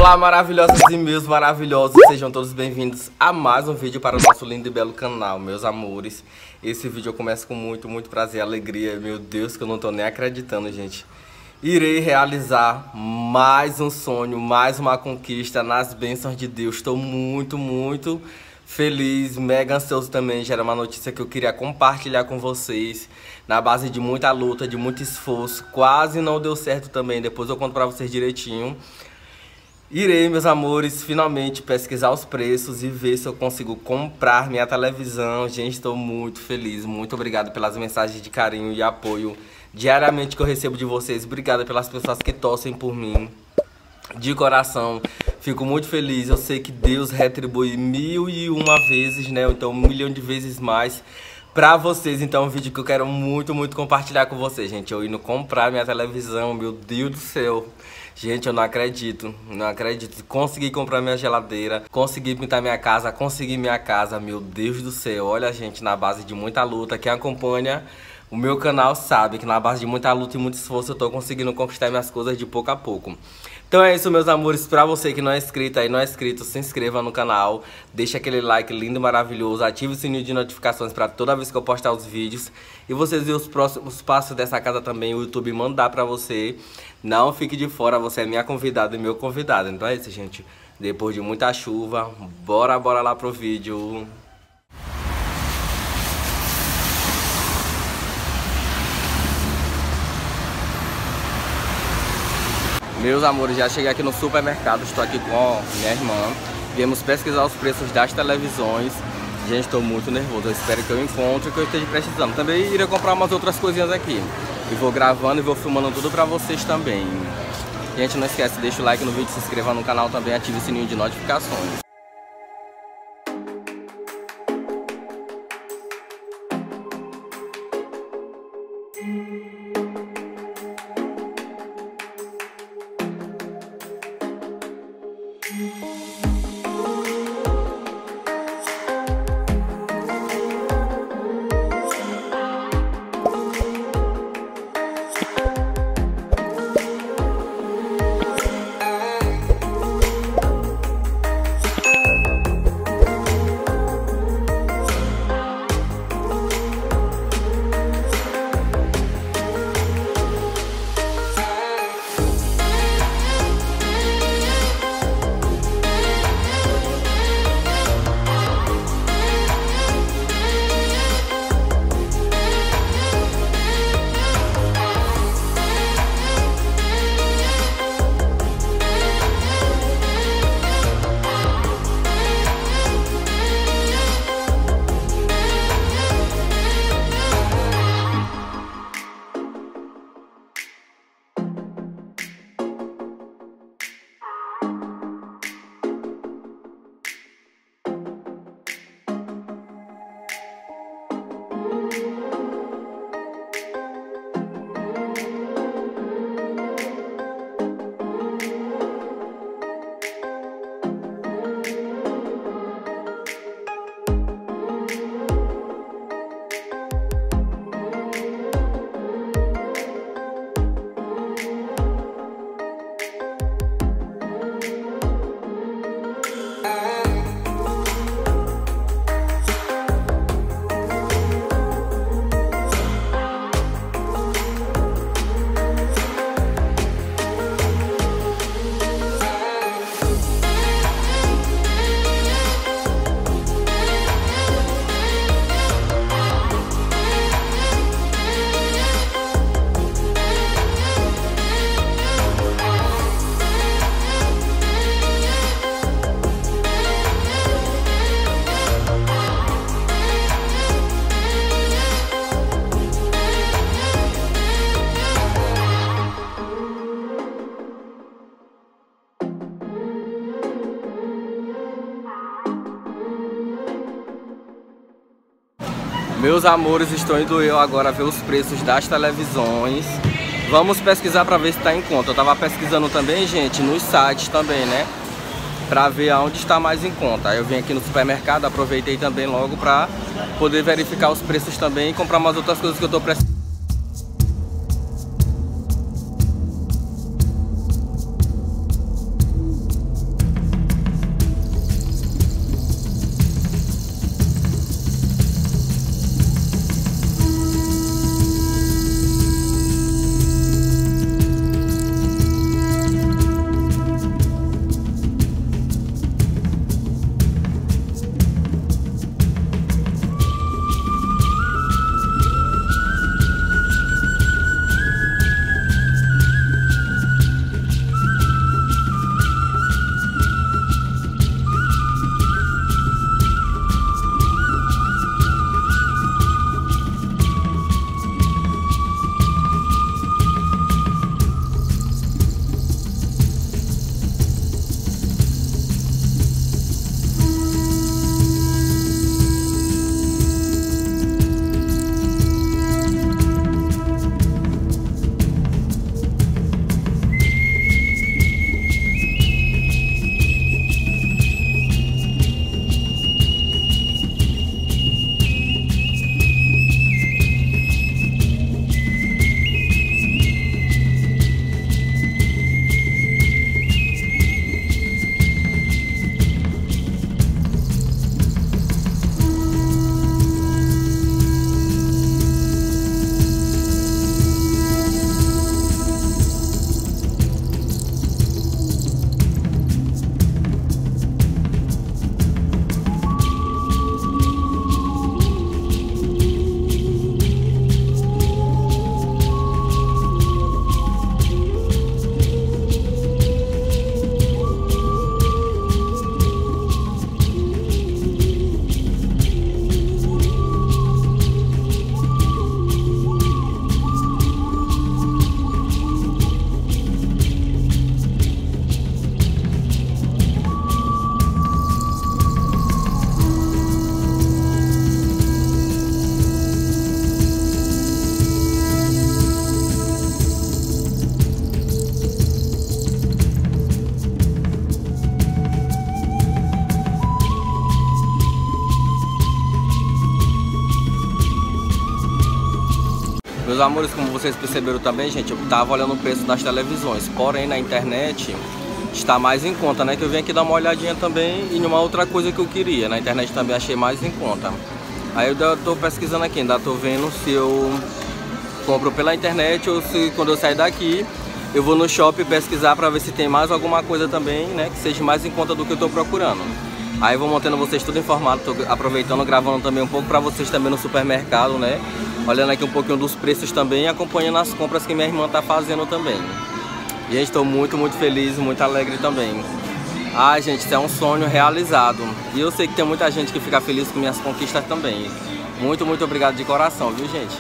Olá, maravilhosos e meus maravilhosos, sejam todos bem-vindos a mais um vídeo para o nosso lindo e belo canal, meus amores. Esse vídeo eu começo com muito prazer e alegria, meu Deus, que eu não tô nem acreditando, gente. Irei realizar mais um sonho, mais uma conquista nas bênçãos de Deus. Estou muito feliz, mega ansioso também. Já era uma notícia que eu queria compartilhar com vocês. Na base de muita luta, de muito esforço, quase não deu certo também. Depois eu conto pra vocês direitinho. Irei, meus amores, finalmente pesquisar os preços e ver se eu consigo comprar minha televisão. Gente, estou muito feliz. Muito obrigado pelas mensagens de carinho e apoio diariamente que eu recebo de vocês. Obrigado pelas pessoas que torcem por mim. De coração, fico muito feliz. Eu sei que Deus retribui 1001 vezes, né? Então 1.000.000 de vezes mais pra vocês. Então é um vídeo que eu quero muito compartilhar com vocês, gente. Eu indo comprar minha televisão, meu Deus do céu. Gente, eu não acredito. Consegui comprar minha geladeira, consegui pintar minha casa, meu Deus do céu. Olha, gente, na base de muita luta. Quem acompanha o meu canal sabe que na base de muita luta e muito esforço eu tô conseguindo conquistar minhas coisas de pouco a pouco. Então é isso, meus amores. Pra você que não é inscrito aí, não é inscrito, se inscreva no canal. Deixa aquele like lindo e maravilhoso. Ative o sininho de notificações pra toda vez que eu postar os vídeos. E vocês verem os próximos passos dessa casa também. O YouTube mandar pra você. Não fique de fora, você é minha convidada e meu convidado. Então é isso, gente. Depois de muita chuva, bora lá pro vídeo. Meus amores, já cheguei aqui no supermercado, estou aqui com minha irmã. Viemos pesquisar os preços das televisões. Gente, estou muito nervoso, eu espero que eu encontre o que eu esteja precisando. Também irei comprar umas outras coisinhas aqui. E vou gravando e vou filmando tudo pra vocês também. Gente, não esquece, deixa o like no vídeo, se inscreva no canal também, ative o sininho de notificações. Meus amores, estou indo eu agora ver os preços das televisões. Vamos pesquisar para ver se está em conta. Eu tava pesquisando também, gente, nos sites também, né? Pra ver aonde está mais em conta. Aí eu vim aqui no supermercado, aproveitei também logo pra poder verificar os preços também e comprar umas outras coisas que eu tô precisando. Meus amores, como vocês perceberam também, gente, eu tava olhando o preço das televisões, porém na internet está mais em conta, né? Que eu vim aqui dar uma olhadinha também e numa outra coisa que eu queria. Na internet também achei mais em conta. Aí eu tô pesquisando aqui, ainda tô vendo se eu compro pela internet ou se quando eu sair daqui eu vou no shopping pesquisar para ver se tem mais alguma coisa também, né? Que seja mais em conta do que eu tô procurando. Aí eu vou mantendo vocês tudo informado, tô aproveitando, gravando também um pouco para vocês também no supermercado, né? Olhando aqui um pouquinho dos preços também e acompanhando as compras que minha irmã tá fazendo também. E gente, estou muito feliz, muito alegre também. Ai, gente, isso é um sonho realizado. E eu sei que tem muita gente que fica feliz com minhas conquistas também. Muito obrigado de coração, viu, gente?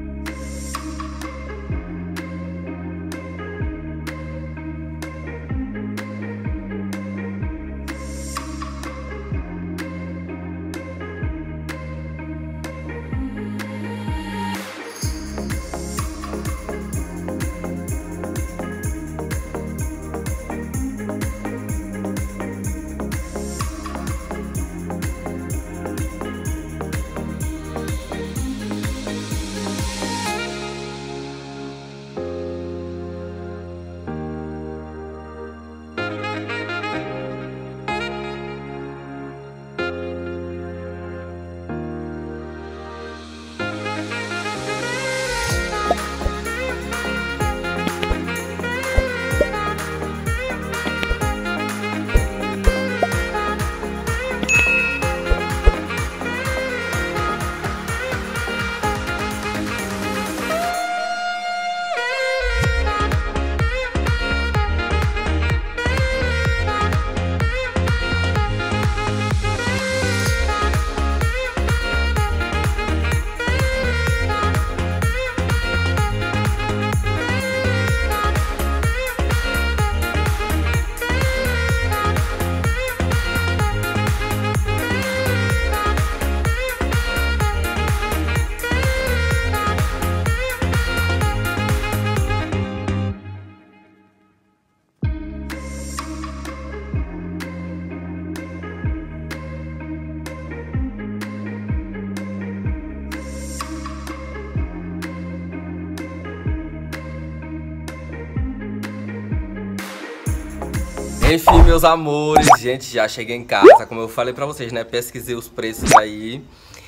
Enfim, meus amores, gente, já cheguei em casa, como eu falei pra vocês, né? Pesquisei os preços aí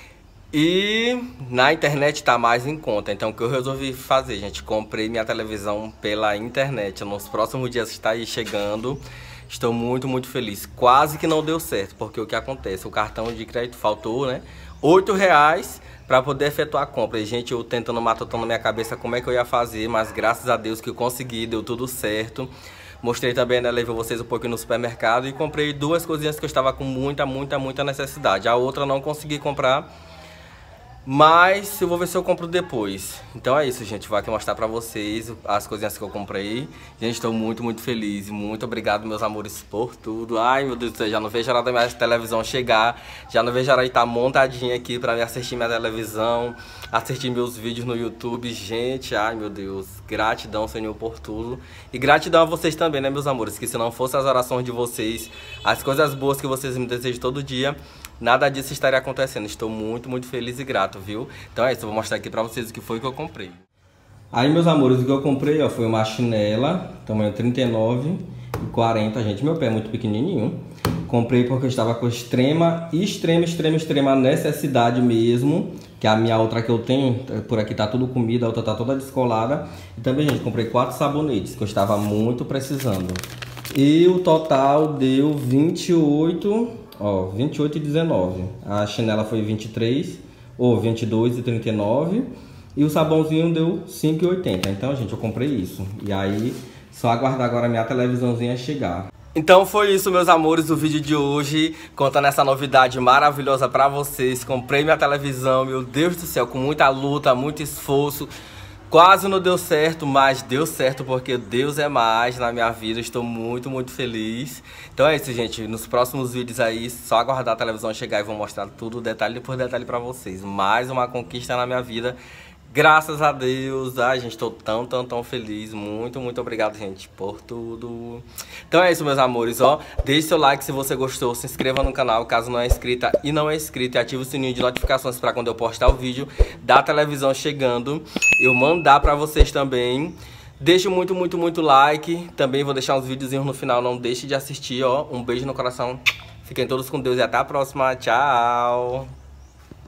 e na internet tá mais em conta. Então o que eu resolvi fazer, gente? Comprei minha televisão pela internet. Nos próximos dias está aí chegando. Estou muito feliz. Quase que não deu certo, porque o que acontece? O cartão de crédito faltou, né? R$8 para poder efetuar a compra. E, gente, eu tentando matutando na minha cabeça como é que eu ia fazer, mas graças a Deus que eu consegui, deu tudo certo. Mostrei também, né, levei vocês um pouquinho no supermercado e comprei duas coisinhas que eu estava com muita necessidade. A outra não consegui comprar, mas eu vou ver se eu compro depois. Então é isso, gente. Vou aqui mostrar pra vocês as coisinhas que eu comprei. Gente, estou muito feliz. Muito obrigado, meus amores, por tudo. Ai, meu Deus do céu, já não vejo a hora da minha televisão chegar. Já não vejo a hora de estar montadinha aqui pra me assistir minha televisão, assistir meus vídeos no YouTube. Gente, ai, meu Deus. Gratidão, Senhor, por tudo. E gratidão a vocês também, né, meus amores? Que se não fossem as orações de vocês, as coisas boas que vocês me desejam todo dia, nada disso estaria acontecendo. Estou muito feliz e grato, viu? Então é isso, eu vou mostrar aqui pra vocês o que foi que eu comprei. Aí, meus amores, o que eu comprei, ó, foi uma chinela, tamanho 39,40, gente. Meu pé é muito pequenininho. Comprei porque eu estava com extrema necessidade mesmo. Que a minha outra que eu tenho, por aqui tá tudo comida, a outra tá toda descolada. E também, gente, comprei 4 sabonetes, que eu estava muito precisando. E o total deu 28... Ó, 28,19. A chinela foi 23 ou 22,39 e o sabãozinho deu 5,80. Então, gente, eu comprei isso. E aí, só aguardar agora a minha televisãozinha chegar. Então foi isso, meus amores, o vídeo de hoje, contando essa novidade maravilhosa pra vocês. Comprei minha televisão, meu Deus do céu, com muita luta, muito esforço. Quase não deu certo, mas deu certo porque Deus é mais na minha vida. Estou muito feliz. Então é isso, gente. Nos próximos vídeos aí, só aguardar a televisão chegar e vou mostrar tudo detalhe por detalhe pra vocês. Mais uma conquista na minha vida. Graças a Deus, ai gente, tô tão feliz. Muito obrigado, gente, por tudo. Então é isso, meus amores, ó. Deixe seu like se você gostou, se inscreva no canal caso não é inscrita e não é inscrito. E ative o sininho de notificações pra quando eu postar o vídeo da televisão chegando, eu mandar pra vocês também. Deixe muito like. Também vou deixar uns videozinhos no final, não deixe de assistir, ó. Um beijo no coração. Fiquem todos com Deus e até a próxima. Tchau!